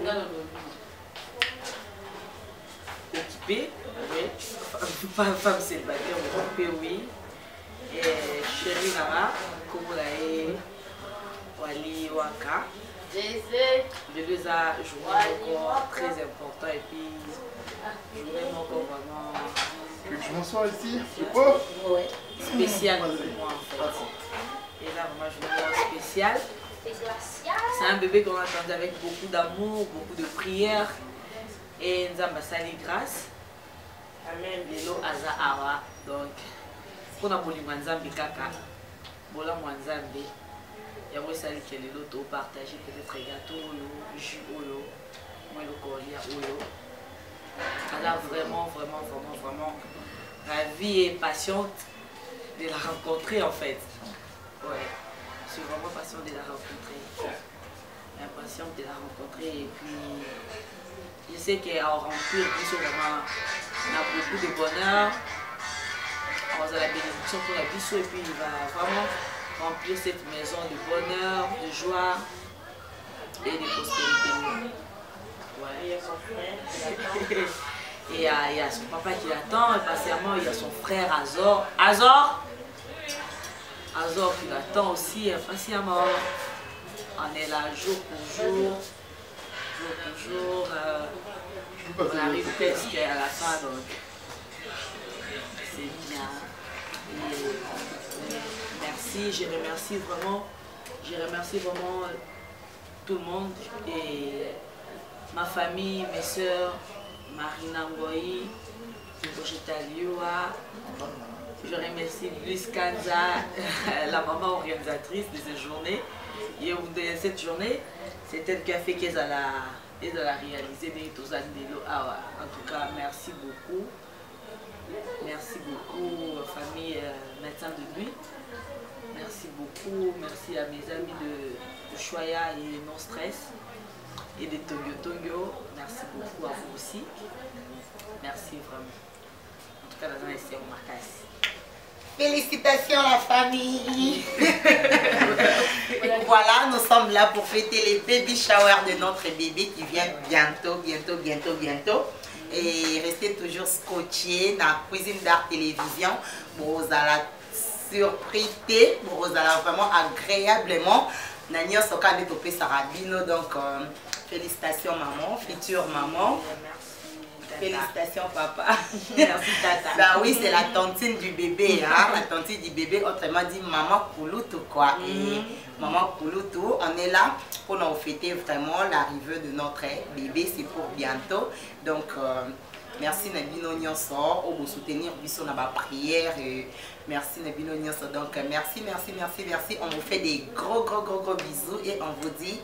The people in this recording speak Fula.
Occupée, oui. Femme célibataire, occupée, oui. Et chérie Nara, comme vous l'avez, Wali Waka. Je les ai joué encore très important et puis journée encore vraiment. Tu m'assois ici, c'est pas? Oui, spécial pour moi en fait. Et là vraiment journée spéciale. C'est un bébé qu'on attendait avec beaucoup d'amour, beaucoup de prières. Et nous avons sali grâce. Amen. Lelo aza awa. Donc, pour nous avons Nzambe kaka. Bola Nzambe. Il y a aussi sali que lelo to partager peut-être gâteau, jus olo, moi le colia olo. Alors vraiment ravie et patiente de la rencontrer en fait. Ouais. Je suis vraiment patiente de la rencontrer. Impatiente de la rencontrer et puis je sais qu'en remplir vraiment on a beaucoup de bonheur. On a la bénédiction pour la biseau et puis il va vraiment remplir cette maison de bonheur, de joie et de prospérité. Ouais. Il y a son frère. Et il y a son papa qui l'attend, et patiemment il y a son frère Azor. Azor qui l'attend aussi impatiemment. On est là jour pour jour. On arrive presque à la fin, donc c'est bien. Et, merci, je remercie vraiment tout le monde et ma famille, mes soeurs, Marina, Ngoy, je remercie Luis Kanza, la maman organisatrice de cette journée. Et de cette journée, c'est elle qui a fait qu'elle a réalisé des choses. En tout cas, merci beaucoup. Merci beaucoup, famille médecin de nuit. Merci beaucoup. Merci à mes amis de Choya et Non Stress et de Tongyo. Merci beaucoup à vous aussi. Merci vraiment. En tout cas, la journée, c'est au marquage. Félicitations la famille. Voilà, nous sommes là pour fêter les baby showers de notre bébé qui vient bientôt. Et restez toujours scotchés dans la Cuisine d'Art Télévision. Vous allez surprité, vous allez vraiment agréablement. Nani Soka de topé Sarabino, donc félicitations maman, future maman. Félicitations papa. Merci tata. Bah oui, c'est la tantine du bébé, hein? La tantine du bébé, autrement dit maman Kouloutou quoi. Et maman Kouloutou, on est là pour nous fêter vraiment l'arrivée de notre bébé, c'est pour bientôt. Donc merci Nabino Nyonso, on vous soutenir biso na ba prière. Merci Nabino Nyonso. Donc merci. On vous fait des gros bisous et on vous dit